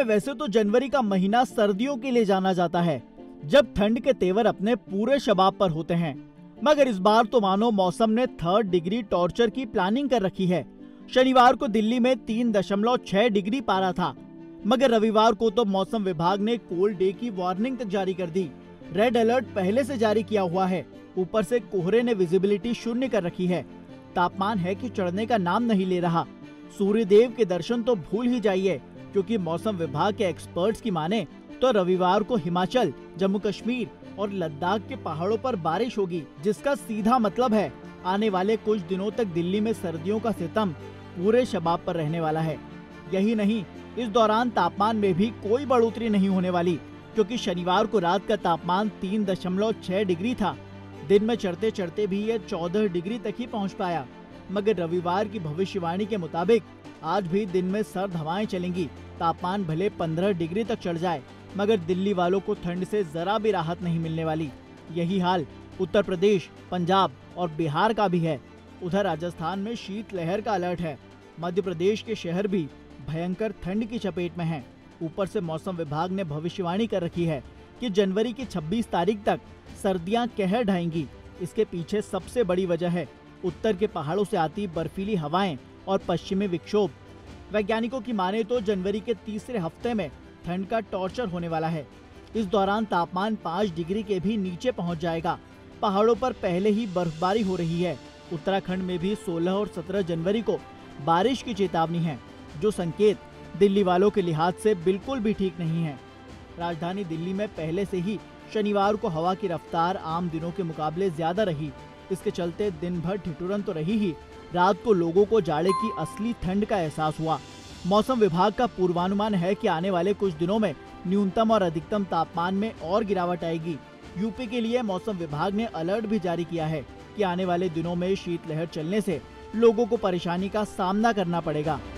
वैसे तो जनवरी का महीना सर्दियों के लिए जाना जाता है, जब ठंड के तेवर अपने पूरे शबाब पर होते हैं। मगर इस बार तो मानो मौसम ने 3rd डिग्री टॉर्चर की प्लानिंग कर रखी है। शनिवार को दिल्ली में 3.6 डिग्री पारा था, मगर रविवार को तो मौसम विभाग ने कोल्ड डे की वार्निंग तक जारी कर दी। रेड अलर्ट पहले से जारी किया हुआ है। ऊपर से कोहरे ने विजिबिलिटी शून्य कर रखी है। तापमान है कि चढ़ने का नाम नहीं ले रहा। सूर्यदेव के दर्शन तो भूल ही जाइए, क्योंकि मौसम विभाग के एक्सपर्ट्स की माने तो रविवार को हिमाचल, जम्मू कश्मीर और लद्दाख के पहाड़ों पर बारिश होगी, जिसका सीधा मतलब है आने वाले कुछ दिनों तक दिल्ली में सर्दियों का सितम पूरे शबाब पर रहने वाला है। यही नहीं, इस दौरान तापमान में भी कोई बढ़ोतरी नहीं होने वाली, क्योंकि शनिवार को रात का तापमान 3.6 डिग्री था। दिन में चढ़ते चढ़ते भी ये 14 डिग्री तक ही पहुंच पाया। मगर रविवार की भविष्यवाणी के मुताबिक आज भी दिन में सर्द हवाएं चलेंगी। तापमान भले 15 डिग्री तक चढ़ जाए, मगर दिल्ली वालों को ठंड से जरा भी राहत नहीं मिलने वाली। यही हाल उत्तर प्रदेश, पंजाब और बिहार का भी है। उधर राजस्थान में शीतलहर का अलर्ट है। मध्य प्रदेश के शहर भी भयंकर ठंड की चपेट में हैं। ऊपर से मौसम विभाग ने भविष्यवाणी कर रखी है कि जनवरी की 26 तारीख तक सर्दियां कहर ढाएंगी। इसके पीछे सबसे बड़ी वजह है उत्तर के पहाड़ों से आती बर्फीली हवाएं और पश्चिमी विक्षोभ। वैज्ञानिकों की माने तो जनवरी के तीसरे हफ्ते में ठंड का टॉर्चर होने वाला है। इस दौरान तापमान 5 डिग्री के भी नीचे पहुंच जाएगा। पहाड़ों पर पहले ही बर्फबारी हो रही है। उत्तराखंड में भी 16 और 17 जनवरी को बारिश की चेतावनी है, जो संकेत दिल्ली वालों के लिहाज से बिल्कुल भी ठीक नहीं है। राजधानी दिल्ली में पहले से ही शनिवार को हवा की रफ्तार आम दिनों के मुकाबले ज्यादा रही। इसके चलते दिन भर ठिठुरन तो रही ही, रात को लोगों को जाड़े की असली ठंड का एहसास हुआ। मौसम विभाग का पूर्वानुमान है कि आने वाले कुछ दिनों में न्यूनतम और अधिकतम तापमान में और गिरावट आएगी। यूपी के लिए मौसम विभाग ने अलर्ट भी जारी किया है कि आने वाले दिनों में शीतलहर चलने से लोगों को परेशानी का सामना करना पड़ेगा।